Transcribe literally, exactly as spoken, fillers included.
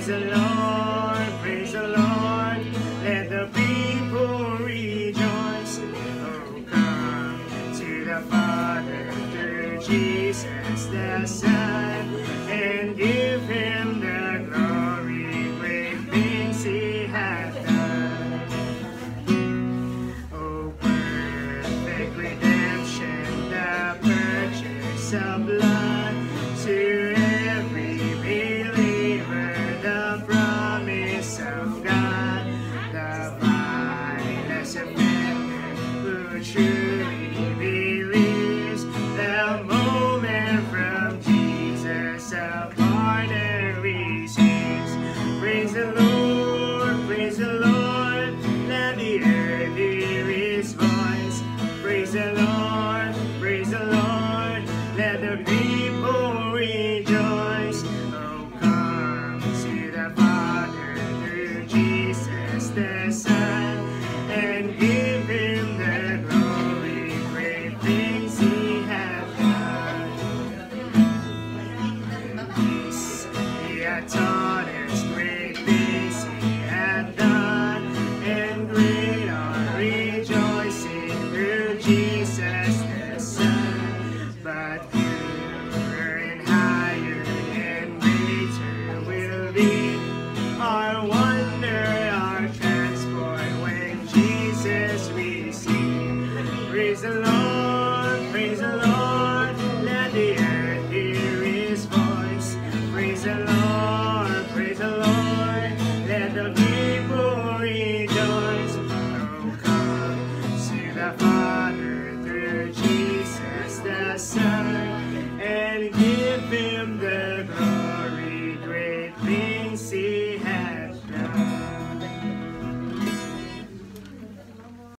Praise the Lord, praise the Lord, let the people rejoice. Oh, come to the Father through Jesus the Son, and give him the glory, great things he hath done. Oh, perfect redemption, the purchase of blood, to every believer, the promise of God, the vilest offender who truly believes, the moment from Jesus a pardon receives. Praise the Lord, praise the Lord, let the earth hear his voice. Praise the Lord, praise the Lord, let the people rejoice. Oh, come to the Father through Jesus the Son, and give him the glory, great things he hath done. Peace he hath taught us, great things he hath done, and great our rejoicing through Jesus the Son. But purer and higher and greater will be our wonder, our transport when Jesus we see. Praise the Lord, praise the Lord, let the earth hear his voice. Praise the Lord, praise the Lord, let the people rejoice. Oh, come to the Father through Jesus the Son, and give him the glory, great things he